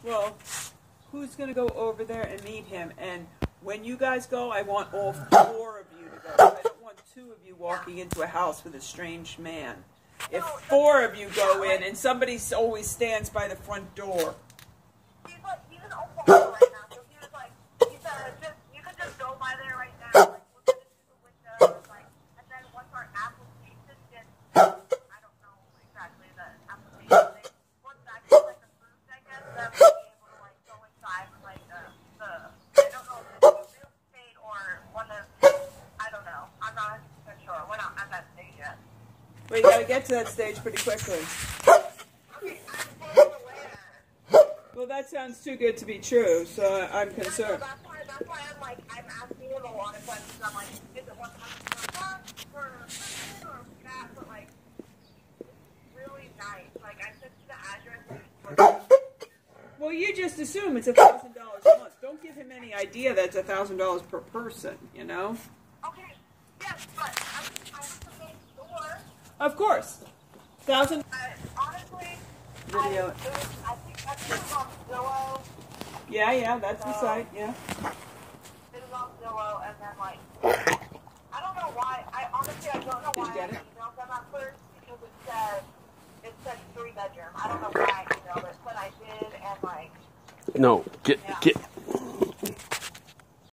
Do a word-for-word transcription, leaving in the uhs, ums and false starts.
Well, who's going to go over there and meet him? And when you guys go, I want all four of you to go. I don't want two of you walking into a house with a strange man. If four of you go in and somebody always stands by the front door. He's like, he's in Oklahoma right now, so he was like, he said, just, you could just go by there right now, like, look at it through the window, like, and then once our application gets, I don't know exactly the application thing, once that gets, like, approved, I guess, then we'll be able to, like, go inside with, like, the, the, I don't know if it's real estate or one of, I don't know, I'm not one hundred percent sure, we're not at that stage yet. Well, you got to get to that stage pretty quickly. Okay, I'm going away. Well, that sounds too good to be true, so I'm concerned. Yeah, no, that's why, that's why I'm like, I'm asking him a lot of questions. I'm like, is it one hundred percent or that? But like, really nice. Like, I sent you the address. Well, you just assume it's a thousand dollars a month. Don't give him any idea that it's a thousand dollars per person. You know. Okay. Yes, but I'm, I'm the main store. Of course. Thousand. Uh, honestly, Video. I, it was, I think I think it was on Zillow. Yeah, yeah, that's the So, site. Yeah. It was on Zillow, and then like, I don't know why. I honestly, I don't know Did you why get I it? emailed them at first because it said it said three bedroom. I don't know why I emailed it, but I did, and like. No, get Yeah. get